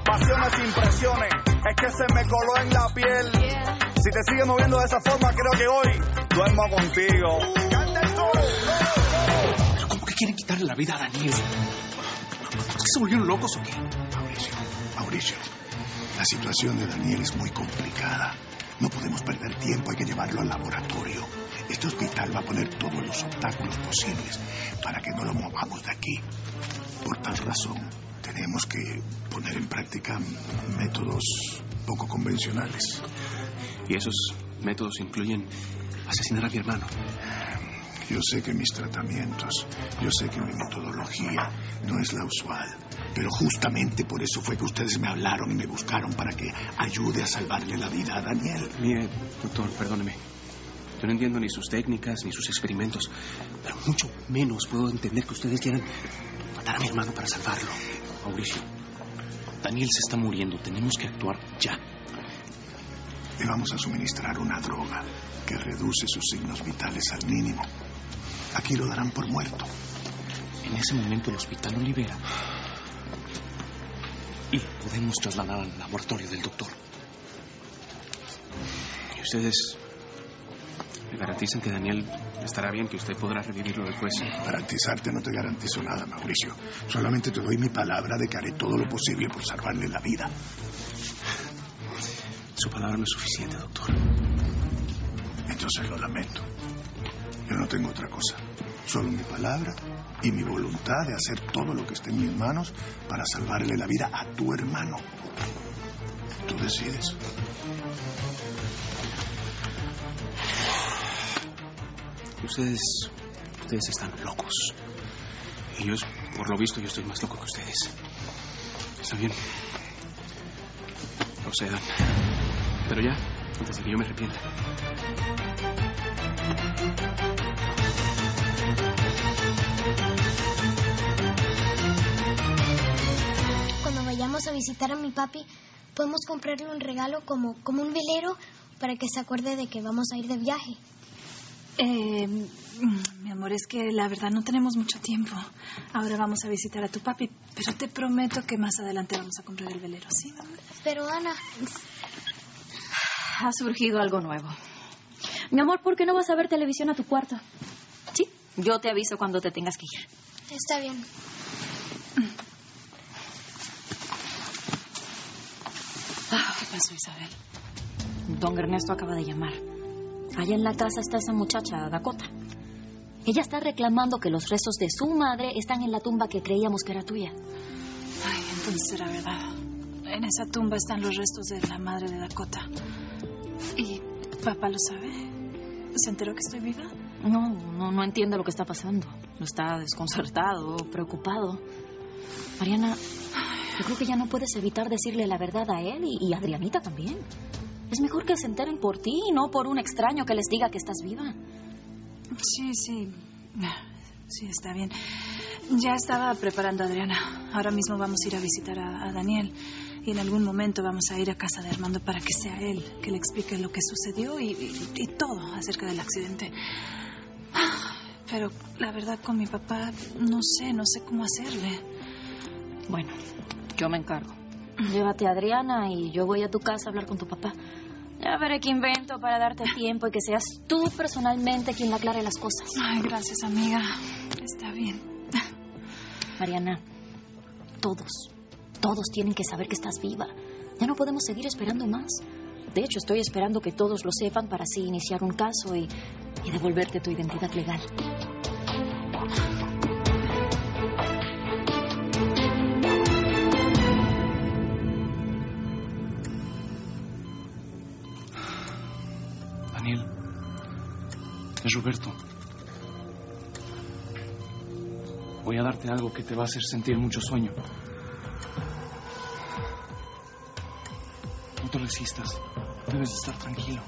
pasiones sin presiones. Es que se me coló en la piel. Si te sigues moviendo de esa forma, creo que hoy duermo contigo. ¡Canta el sol! ¿Pero cómo que quieren quitarle la vida a Daniel? ¿Es que se volvieron locos o qué? Mauricio, la situación de Daniel es muy complicada. No podemos perder tiempo, hay que llevarlo al laboratorio. Este hospital va a poner todos los obstáculos posibles para que no lo movamos de aquí. Por tal razón, tenemos que poner en práctica métodos poco convencionales. ¿Y esos métodos incluyen asesinar a mi hermano? Yo sé que mis tratamientos, yo sé que mi metodología no es la usual, pero justamente por eso fue que ustedes me hablaron y me buscaron para que ayude a salvarle la vida a Daniel. Mire, doctor, perdóneme. Yo no entiendo ni sus técnicas ni sus experimentos, pero mucho menos puedo entender que ustedes quieran matar a mi hermano para salvarlo. Mauricio, Daniel se está muriendo. Tenemos que actuar ya. Le vamos a suministrar una droga que reduce sus signos vitales al mínimo. Aquí lo darán por muerto. En ese momento el hospital lo libera y podemos trasladar al laboratorio del doctor. Y ustedes me garantizan que Daniel estará bien, que usted podrá revivirlo después. Garantizarte no te garantizo nada, Mauricio. Solamente te doy mi palabra de que haré todo lo posible por salvarle la vida. Su palabra no es suficiente, doctor. Entonces lo lamento. Yo no tengo otra cosa. Solo mi palabra y mi voluntad de hacer todo lo que esté en mis manos para salvarle la vida a tu hermano. Tú decides. Ustedes están locos. Y yo, por lo visto, yo estoy más loco que ustedes. Está bien. Procedan. Pero ya, antes de que yo me arrepienta. Cuando vayamos a visitar a mi papi, podemos comprarle un regalo como un velero para que se acuerde de que vamos a ir de viaje. Mi amor, es que la verdad no tenemos mucho tiempo. Ahora vamos a visitar a tu papi, pero te prometo que más adelante vamos a comprar el velero, ¿sí, amor? Pero, Ana... Ha surgido algo nuevo. Mi amor, ¿por qué no vas a ver televisión a tu cuarto? Sí, yo te aviso cuando te tengas que ir. Está bien. ¿Qué pasó, Isabel? Don Ernesto acaba de llamar. Allá en la casa está esa muchacha, Dakota. Ella está reclamando que los restos de su madre están en la tumba que creíamos que era tuya. Ay, entonces era verdad. En esa tumba están los restos de la madre de Dakota. ¿Y papá lo sabe? ¿Se enteró que estoy viva? No entiende lo que está pasando. Está desconcertado, preocupado. Mariana, yo creo que ya no puedes evitar decirle la verdad a él y a Adrianita también. Es mejor que se enteren por ti y no por un extraño que les diga que estás viva. Sí. Sí, está bien. Ya estaba preparando a Adriana. Ahora mismo vamos a ir a visitar a Daniel. Y en algún momento vamos a ir a casa de Armando para que sea él que le explique lo que sucedió y todo acerca del accidente. Pero la verdad con mi papá no sé cómo hacerle. Bueno, yo me encargo. Llévate a Adriana y yo voy a tu casa a hablar con tu papá. Ya veré qué invento para darte tiempo y que seas tú personalmente quien le aclare las cosas. Ay, gracias, amiga. Está bien. Mariana, todos tienen que saber que estás viva. Ya no podemos seguir esperando más. De hecho, estoy esperando que todos lo sepan para así iniciar un caso y devolverte tu identidad legal. Daniel, es Roberto. Voy a darte algo que te va a hacer sentir mucho sueño. No te resistas. Debes de estar tranquilo.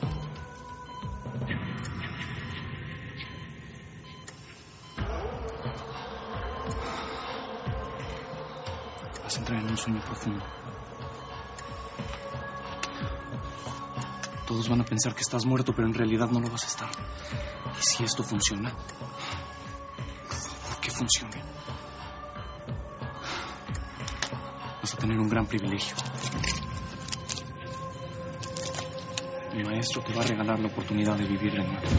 Vas a entrar en un sueño profundo. Todos van a pensar que estás muerto, pero en realidad no lo vas a estar. Y si esto funciona, por favor que funcione. Vas Vas a tener un gran privilegio. Mi maestro te va a regalar la oportunidad de vivir de nuevo.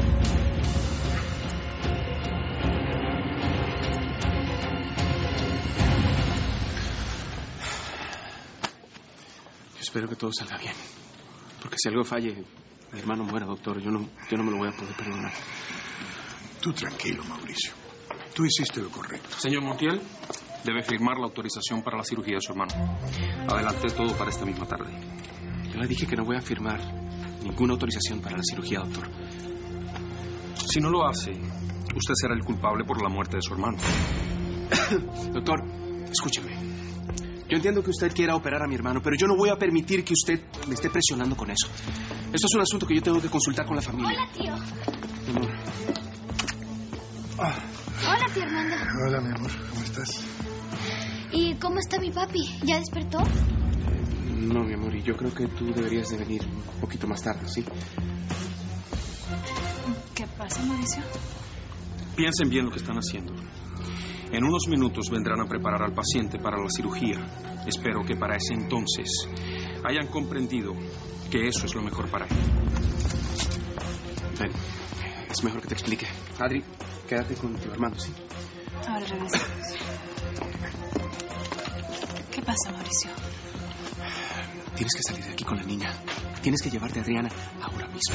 Espero que todo salga bien. Porque si algo falle, mi hermano muera, doctor. Yo no me lo voy a poder perdonar. Tú tranquilo, Mauricio. Tú hiciste lo correcto. Señor Montiel, debe firmar la autorización para la cirugía de su hermano. Adelanté todo para esta misma tarde. Yo le dije que no voy a firmar ninguna autorización para la cirugía, doctor. Si no lo hace, usted será el culpable por la muerte de su hermano. Doctor, escúcheme. Yo entiendo que usted quiera operar a mi hermano, pero yo no voy a permitir que usted me esté presionando con eso. Esto es un asunto que yo tengo que consultar con la familia. Hola, tío. Mi amor. Hola, tío Armando. Hola, mi amor. ¿Cómo estás? ¿Y cómo está mi papi? ¿Ya despertó? No, mi amor, y yo creo que tú deberías de venir un poquito más tarde, ¿sí? ¿Qué pasa, Mauricio? Piensen bien lo que están haciendo. En unos minutos vendrán a preparar al paciente para la cirugía. Espero que para ese entonces hayan comprendido que eso es lo mejor para él. Ven, es mejor que te explique. Adri, quédate con tu hermano, ¿sí? Ahora regresamos. ¿Qué pasa, Mauricio? Tienes que salir de aquí con la niña. Tienes que llevarte a Adriana ahora mismo.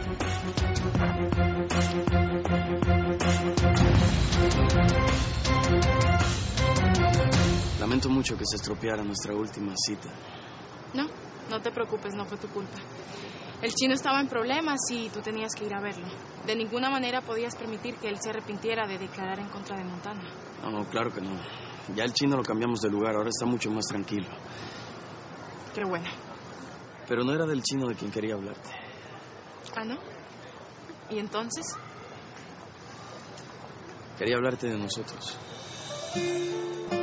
Lamento mucho que se estropeara nuestra última cita. No te preocupes, no fue tu culpa. El chino estaba en problemas y tú tenías que ir a verlo. De ninguna manera podías permitir que él se arrepintiera de declarar en contra de Montana. No, claro que no. Ya el chino lo cambiamos de lugar, ahora está mucho más tranquilo. Qué bueno. Pero no era del chino de quien quería hablarte. ¿Ah, no? ¿Y entonces? Quería hablarte de nosotros.